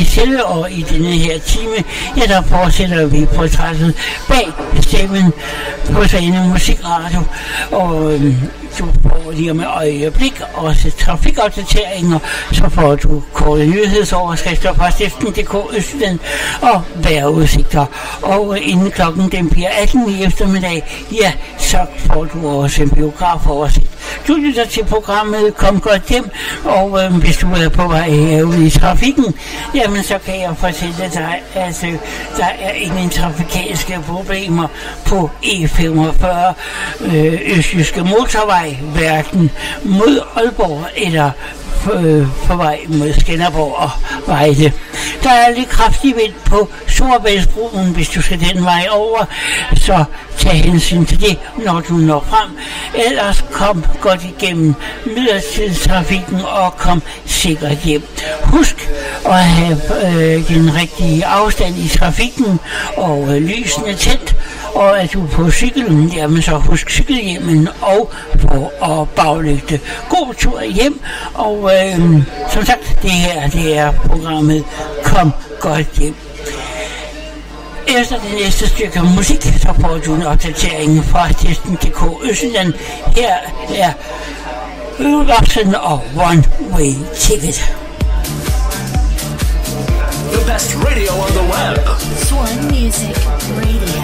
specielle, og i denne her time, ja, der fortsætter vi portrættet bag stemmen på Svane Musikradio, og du får lige om et øjeblik også trafikopdateringer, så får du korte nyhedsoverskrifter fra Stiften.dk Østland og vejrudsigter. Og inden klokken den bliver 18 i eftermiddag, ja, så får du også en biografoversigt. Du lytter til programmet Kom godt hjem, og hvis du er på vej herude i trafikken, jamen så kan jeg fortælle dig, at der er ingen trafikalske problemer på E45 Østjyske Motorvej, hverken mod Aalborg eller på vej mod Skanderborg og Vejle. Der er lidt kraftig vind på Storebæltsbroen, hvis du skal den vej over, så tag hensyn til det, når du når frem. Ellers kom godt igennem midlertidstrafikken og kom sikkert hjem. Husk at have den rigtige afstand i trafikken og lysene tændt, og at du er på cyklen, jamen så husk cykelhjemmen og for at baglygte. God tur hjem, og som sagt, det er programmet Kom godt hjem. Efter det næste stykke musik, så får du en opdatering fra Stiften.dk Østland. Her er Øvvoksen og One Way Ticket. The best radio on the web. Swan Music Radio.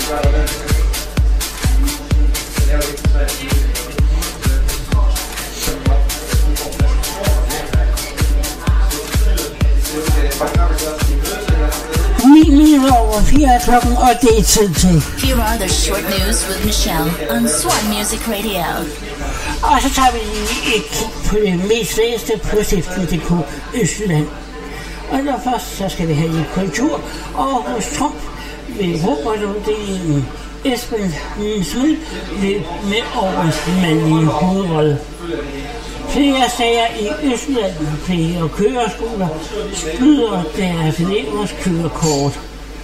Over 4 klokken, og det er tid til. Here are the short news with Michelle on Swan Music Radio. Og så tager vi lige et kig på det mest læste på Stiften.dk Østjylland. Og først så skal vi have lidt kultur, og hos Trump ved fodboldafdelingen Esben Smed løb med årets mandlige hovedrolle. Flere sager i Østjylland, flere køreskoler skyder deres elevers kørekort.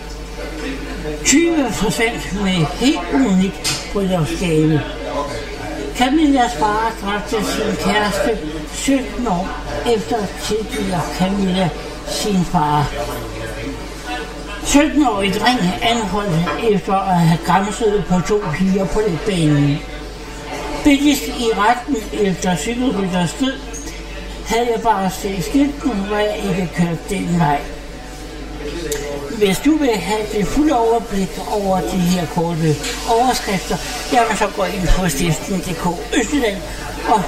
20 forsvandt med helt unik bryllupsgave. Camillas far dræbte sin kæreste 17 år efter tilbyder Camilla sin far. 17-årig dreng anholdt efter at have gramset på 2 piger på letbanen. Billigst i retten efter cykelrytters død. Havde jeg bare set skilten, var jeg ikke kørt den vej. Hvis du vil have det fulde overblik over de her korte overskrifter, jamen så gå ind på Stiften.dk Østjylland og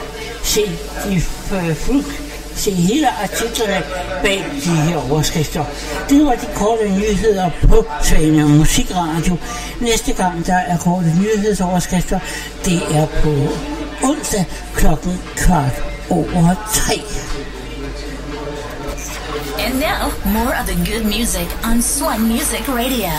se hele artiklerne bag de her overskrifter. Det var de korte nyheder på Svane Musikradio. Næste gang der er korte nyhedsoverskrifter, det er på onsdag klokken 3:15. And now, more of the good music on Swan Music Radio.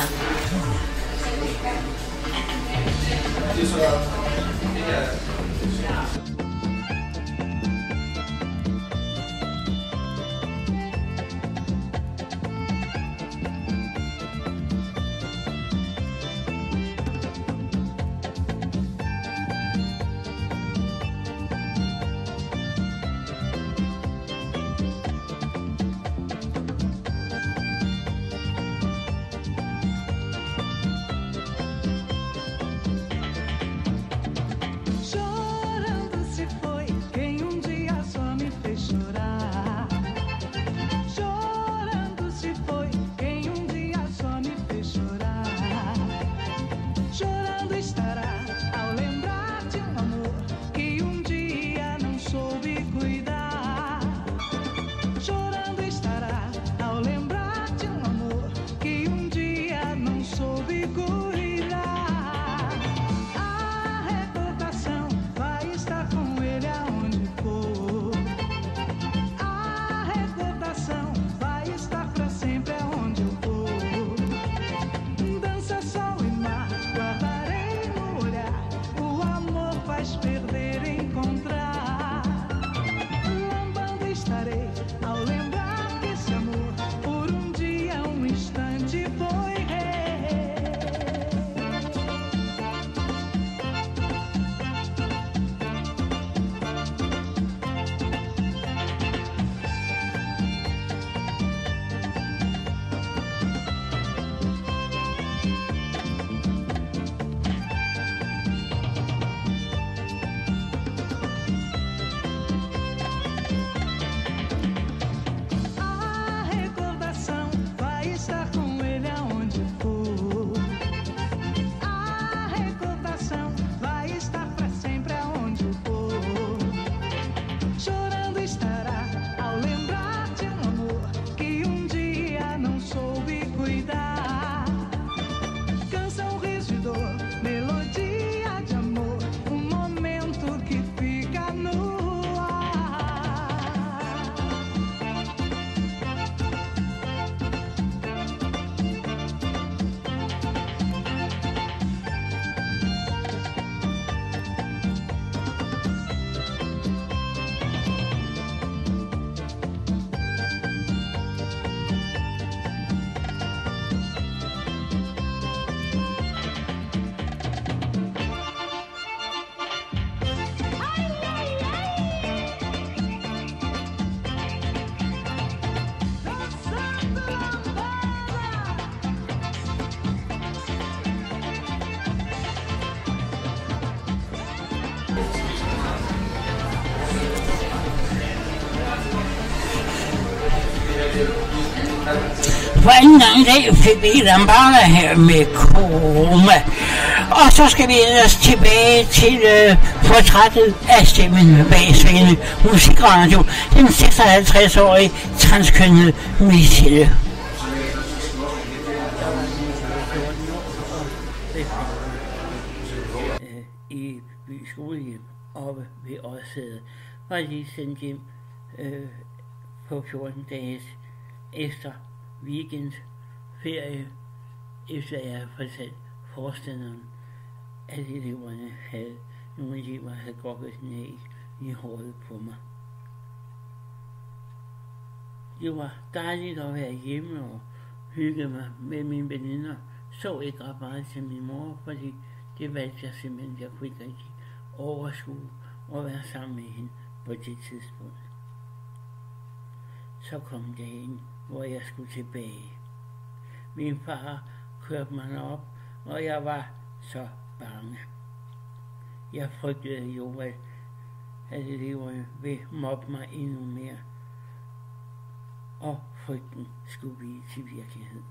For anden gang i dag fik vi Lambada her med Koma. Og så skal vi ellers tilbage til portrættet af stemmen bag Svane Musikradio. Den 56-årige transkønnede Michelle. I by skolehjem oppe ved Årsaget var lige sendt hjem på 14 dages efter weekendferie, efter jeg havde fortalt forstanderen, at eleverne havde, nogle elever havde gokket ned i håret på mig. Det var dejligt at være hjemme og hygge mig med mine veninder. Så ikke ret meget til min mor, fordi det valgte jeg simpelthen. Jeg kunne ikke rigtig overskue og være sammen med hende på det tidspunkt. Så kom dagen, hvor jeg skulle tilbage. Min far kørte mig op, og jeg var så bange. Jeg frygtede jo, at eleverne ville mobbe mig endnu mere, og frygten skulle blive til virkelighed.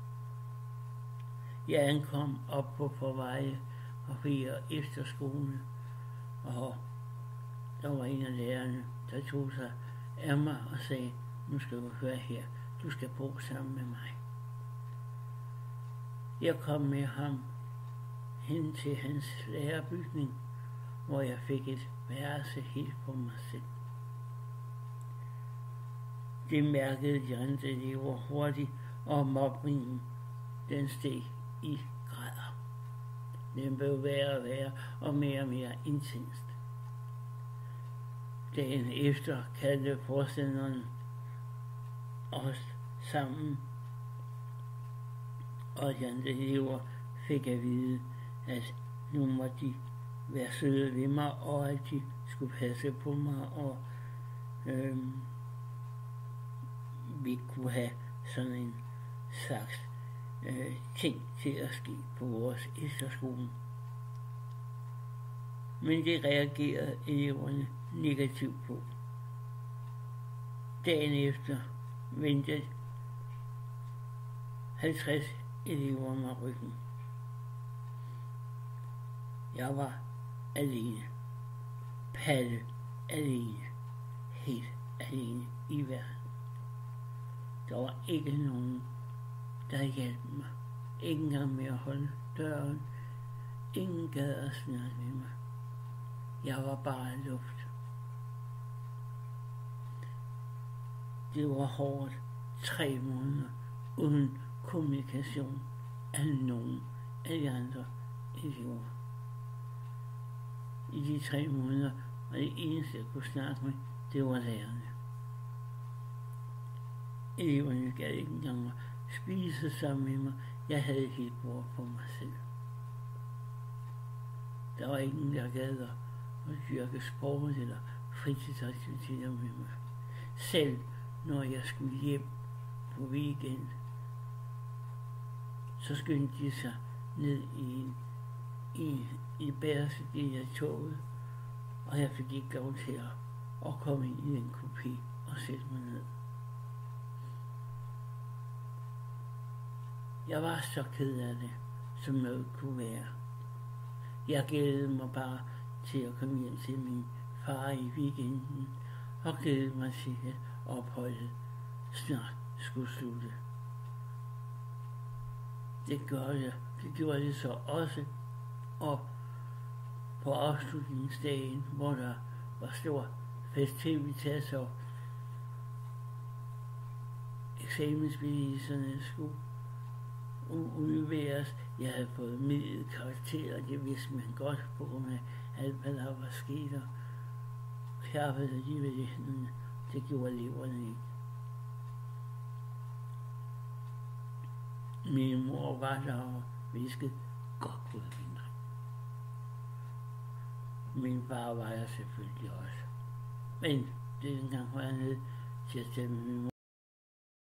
Jeg ankom op på Forveje og fik efterskole, og der var en af lærerne, der tog sig af mig og sagde, nu skal du høre her, du skal bo sammen med mig. Jeg kom med ham hen til hans lærerbygning, hvor jeg fik et værelse helt på mig selv. Det mærkede de andre elever hurtigt, og mobbningen, den steg i grader. Den blev værre og værre og mere intenst. Dagen efter kaldte forstanderen os sammen, og de andre elever fik at vide, at nu måtte de være søde ved mig, og at de skulle passe på mig, og vi kunne have sådan en slags ting til at ske på vores efterskole. Men det reagerede eleverne negativt på. Dagen efter vendte 50 elever med ryggen. Jeg var alene. Palle alene. Helt alene i verden. Der var ikke nogen, der hjalp mig. Ikke engang med at holde døren. Ingen gad at snakke med mig. Jeg var bare luft. Det var hårdt. 3 måneder uden kommunikation af nogen af de andre elever. I de 3 måneder var det eneste, jeg kunne snakke med, det var lærerne. Eleverne gad ikke engang at spise sammen med mig. Jeg havde et helt bord på mig selv. Der var ingen, der gad at dyrke sport eller fritidsaktiviteter med mig. Selv når jeg skulle hjem på weekend, så skyndte de sig ned i bagerste del af toget, og jeg fik ikke lov til at komme ind i den kupé og sætte mig ned. Jeg var så ked af det, som noget kunne være. Jeg glædede mig bare til at komme hjem til min far i weekenden, og glædede mig til, at opholdet snart skulle slutte. Det gjorde det så også, og på afslutningsdagen, hvor der var stor festivitas og eksamensbeviserne skulle udleveres. Jeg havde fået middel karakterer, det vidste man godt på grund af alt, hvad der var sket, og klappede alligevel i hænderne. Det gjorde eleverne ikke. Min mor var der og viskede, godt ud af min dreng. Min far var jeg selvfølgelig også. Men det dengang var jeg nede til at stemme min mor.